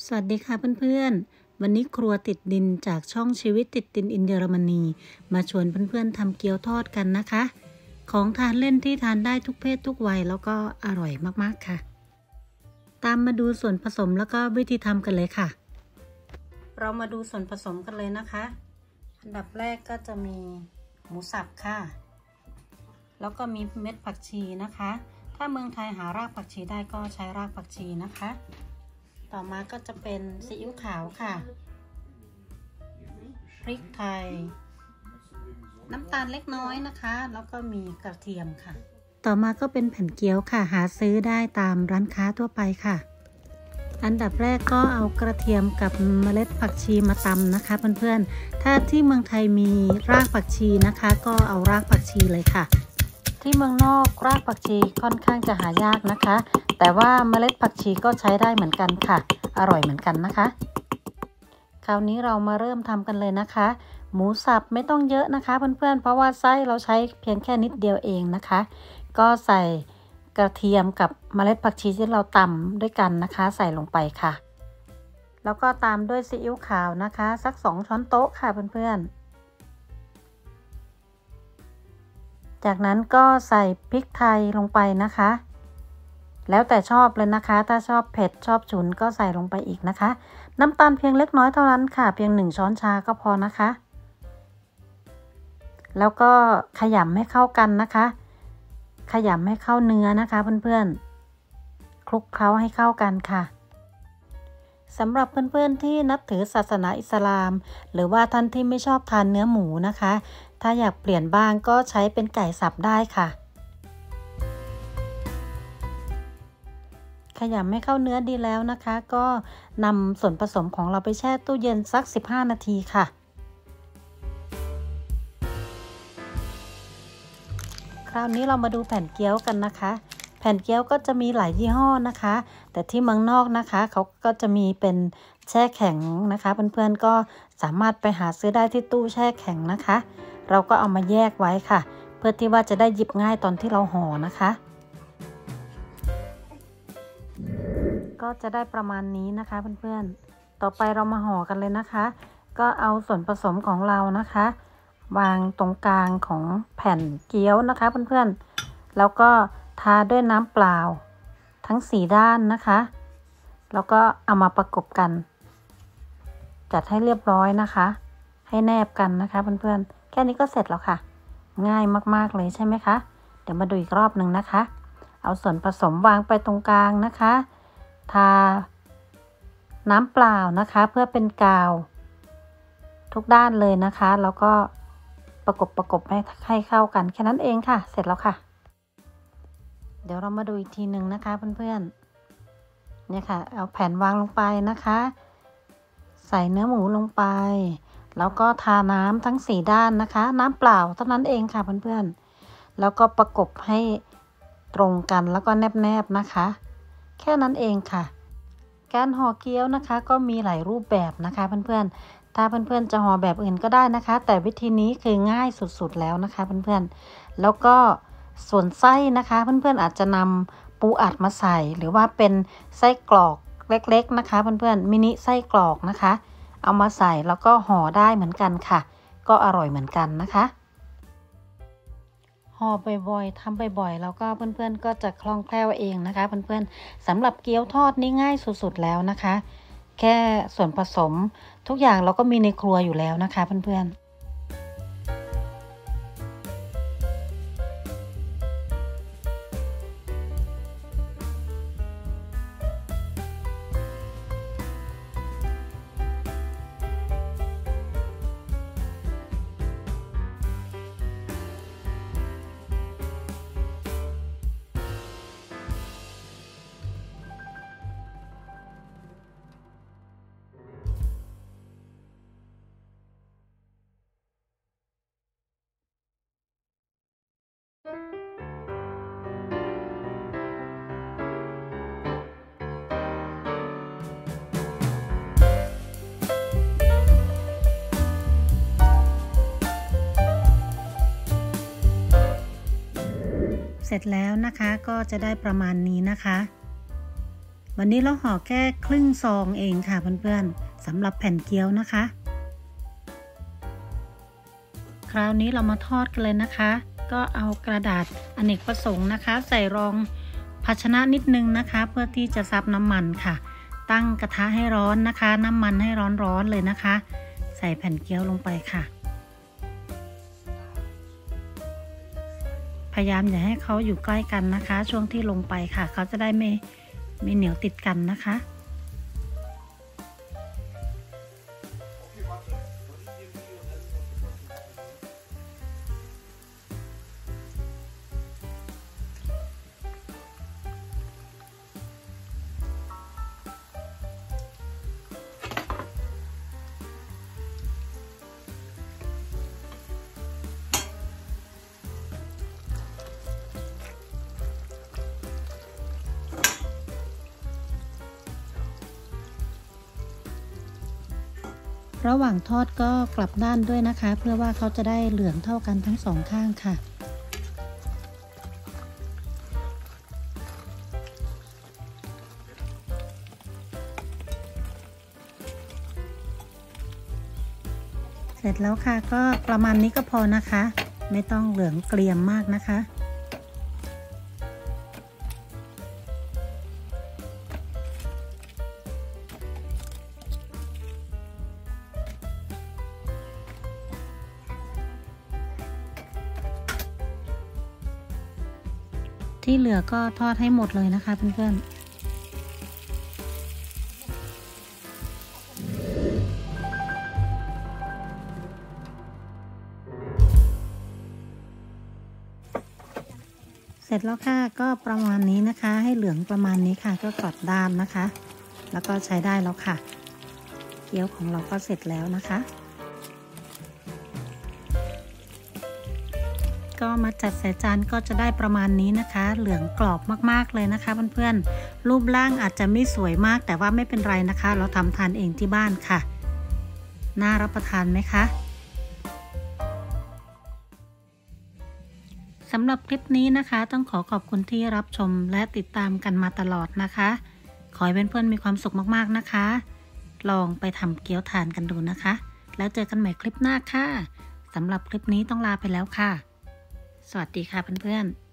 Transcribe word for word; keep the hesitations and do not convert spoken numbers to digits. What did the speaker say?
สวัสดีค่ะเพื่อนๆวันนี้ครัวติดดินจากช่องชีวิตติดดินอินเยอรมนีมาชวนเพื่อนๆทำเกี๊ยวทอดกันนะคะของทานเล่นที่ทานได้ทุกเพศทุกวัยแล้วก็อร่อยมากๆค่ะตามมาดูส่วนผสมแล้วก็วิธีทำกันเลยค่ะเรามาดูส่วนผสมกันเลยนะคะอันดับแรกก็จะมีหมูสับค่ะแล้วก็มีเม็ดผักชีนะคะถ้าเมืองไทยหารากผักชีได้ก็ใช้รากผักชีนะคะต่อมาก็จะเป็นซีอิ๊วขาวค่ะพริกไทยน้ำตาลเล็กน้อยนะคะแล้วก็มีกระเทียมค่ะต่อมาก็เป็นแผ่นเกี๊ยวค่ะหาซื้อได้ตามร้านค้าทั่วไปค่ะอันดับแรกก็เอากระเทียมกับเมล็ดผักชีมาตำนะคะเพื่อนๆถ้าที่เมืองไทยมีรากผักชีนะคะก็เอารากผักชีเลยค่ะที่เมืองนอกรากผักชีค่อนข้างจะหายากนะคะแต่ว่าเมล็ดผักชีก็ใช้ได้เหมือนกันค่ะอร่อยเหมือนกันนะคะคราวนี้เรามาเริ่มทำกันเลยนะคะหมูสับไม่ต้องเยอะนะคะเพื่อนๆเพราะว่าไส้เราใช้เพียงแค่นิดเดียวเองนะคะก็ใส่กระเทียมกับเมล็ดผักชีที่เราตำด้วยกันนะคะใส่ลงไปค่ะแล้วก็ตามด้วยซีอิ๊วขาวนะคะสักสองช้อนโต๊ะค่ะเพื่อนๆจากนั้นก็ใส่พริกไทยลงไปนะคะแล้วแต่ชอบเลยนะคะถ้าชอบเผ็ดชอบฉุนก็ใส่ลงไปอีกนะคะน้ำตาลเพียงเล็กน้อยเท่านั้นค่ะเพียงหนึ่งช้อนชาก็พอนะคะแล้วก็ขยำให้เข้ากันนะคะขยำให้เข้าเนื้อนะคะเพื่อนๆคลุกเคล้าให้เข้ากันค่ะสำหรับเพื่อนๆที่นับถือศาสนาอิสลามหรือว่าท่านที่ไม่ชอบทานเนื้อหมูนะคะถ้าอยากเปลี่ยนบ้างก็ใช้เป็นไก่สับได้ค่ะขยำให้เข้าเนื้อดีแล้วนะคะก็นำส่วนผสมของเราไปแช่ตู้เย็นสักสิบห้านาทีค่ะคราวนี้เรามาดูแผ่นเกี๊ยวกันนะคะแผ่นเกี๊ยวก็จะมีหลายยี่ห้อนะคะแต่ที่เมืองนอกนะคะเขาก็จะมีเป็นแช่แข็งนะคะเพื่อนๆก็สามารถไปหาซื้อได้ที่ตู้แช่แข็งนะคะเราก็เอามาแยกไว้ค่ะเพื่อที่ว่าจะได้หยิบง่ายตอนที่เราห่อนะคะก็จะได้ประมาณนี้นะคะเพื่อนๆต่อไปเรามาห่อกันเลยนะคะก็เอาส่วนผสมของเรานะคะวางตรงกลางของแผ่นเกี๊ยวนะคะเพื่อนๆแล้วก็ทาด้วยน้ำเปล่าทั้งสี่ด้านนะคะแล้วก็เอามาประกบกันจัดให้เรียบร้อยนะคะให้แนบกันนะคะเพื่อนๆแค่นี้ก็เสร็จแล้วค่ะง่ายมากๆเลยใช่ไหมคะเดี๋ยวมาดูอีกรอบหนึ่งนะคะเอาส่วนผสมวางไปตรงกลางนะคะทาน้ำเปล่านะคะเพื่อเป็นกาวทุกด้านเลยนะคะแล้วก็ประกบประกบให้ให้เข้ากันแค่นั้นเองค่ะเสร็จแล้วค่ะเดี๋ยวเรามาดูอีกทีหนึ่งนะคะเพื่อนๆเนี่ยค่ะเอาแผ่นวางลงไปนะคะใส่เนื้อหมูลงไปแล้วก็ทาน้ำทั้งสี่ด้านนะคะน้ำเปล่าเท่านั้นเองค่ะเพื่อนๆแล้วก็ประกบให้ตรงกันแล้วก็แนบๆนะคะแค่นั้นเองค่ะการห่อเกี๊ยวนะคะก็มีหลายรูปแบบนะคะเพื่อนๆถ้าเพื่อนๆจะห่อแบบอื่นก็ได้นะคะแต่วิธีนี้คือง่ายสุดๆแล้วนะคะเพื่อนๆแล้วก็ส่วนไส้นะคะเพื่อนๆอาจจะนำปูอัดมาใส่หรือว่าเป็นไส้กรอกเล็กๆนะคะเพื่อนๆมินิไส้กรอกนะคะเอามาใส่แล้วก็ห่อได้เหมือนกันค่ะก็อร่อยเหมือนกันนะคะห่อบ่อยๆทำบ่อยๆแล้วก็เพื่อนๆก็จะคล่องแคล่วเองนะคะเพื่อนๆสำหรับเกี๊ยวทอดนี่ง่ายสุดๆแล้วนะคะแค่ส่วนผสมทุกอย่างเราก็มีในครัวอยู่แล้วนะคะเพื่อนๆเสร็จแล้วนะคะก็จะได้ประมาณนี้นะคะวันนี้เราห่อแค่ครึ่งซองเองค่ะเพื่อนๆสำหรับแผ่นเกี๊ยวนะคะคราวนี้เรามาทอดกันเลยนะคะก็เอากระดาษอเนกประสงค์นะคะใส่รองภาชนะนิดนึงนะคะเพื่อที่จะซับน้ำมันค่ะตั้งกระทะให้ร้อนนะคะน้ำมันให้ร้อนๆเลยนะคะใส่แผ่นเกี๊ยวลงไปค่ะพยายามอย่าให้เขาอยู่ใกล้กันนะคะช่วงที่ลงไปค่ะเขาจะได้ไม่ไม่เหนียวติดกันนะคะระหว่างทอดก็กลับด้านด้วยนะคะเพื่อว่าเขาจะได้เหลืองเท่ากันทั้งสองข้างค่ะเสร็จแล้วค่ะก็ประมาณนี้ก็พอนะคะไม่ต้องเหลืองเกรียมมากนะคะที่เหลือก็ทอดให้หมดเลยนะคะเพื่อนๆเสร็จแล้วค่ะก็ประมาณนี้นะคะให้เหลืองประมาณนี้ค่ะก็กลับด้านนะคะแล้วก็ใช้ได้แล้วค่ะเกี๊ยวของเราก็เสร็จแล้วนะคะก็มาจัดใส่จานก็จะได้ประมาณนี้นะคะเหลืองกรอบมากๆเลยนะคะเพื่อนๆรูปร่างอาจจะไม่สวยมากแต่ว่าไม่เป็นไรนะคะเราทำทานเองที่บ้านค่ะน่ารับประทานไหมคะสำหรับคลิปนี้นะคะต้องขอขอบคุณที่รับชมและติดตามกันมาตลอดนะคะขอให้เพื่อนๆมีความสุขมากๆนะคะลองไปทำเกี๊ยวทานกันดูนะคะแล้วเจอกันใหม่คลิปหน้าค่ะสำหรับคลิปนี้ต้องลาไปแล้วค่ะสวัสดีค่ะเพื่อนๆ